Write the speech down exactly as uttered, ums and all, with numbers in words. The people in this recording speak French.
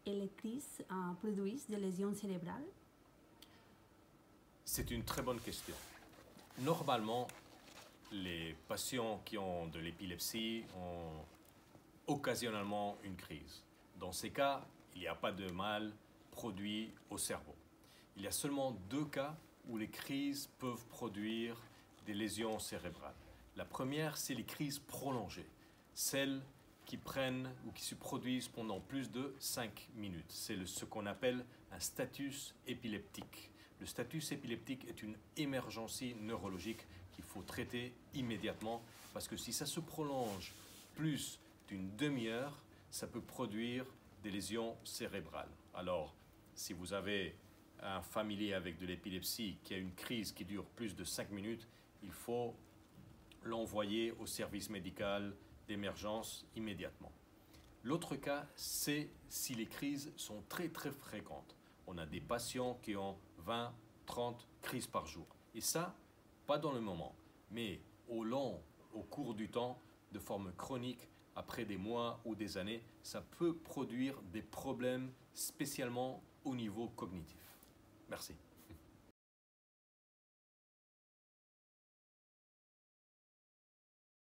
et les crises euh, produisent des lésions cérébrales? C'est une très bonne question. Normalement, les patients qui ont de l'épilepsie ont occasionnellement une crise. Dans ces cas, il n'y a pas de mal produit au cerveau. Il y a seulement deux cas où les crises peuvent produire des lésions cérébrales. La première, c'est les crises prolongées, celles qui prennent ou qui se produisent pendant plus de cinq minutes. C'est ce qu'on appelle un status épileptique. Le status épileptique est une émergencie neurologique qu'il faut traiter immédiatement parce que si ça se prolonge plus d'une demi-heure, ça peut produire des lésions cérébrales. Alors, si vous avez un familier avec de l'épilepsie qui a une crise qui dure plus de cinq minutes, il faut l'envoyer au service médical d'émergence immédiatement. L'autre cas, c'est si les crises sont très très fréquentes. On a des patients qui ont vingt, trente crises par jour. Et ça, pas dans le moment, mais au long, au cours du temps, de forme chronique, après des mois ou des années, ça peut produire des problèmes spécialement au niveau cognitif. Merci.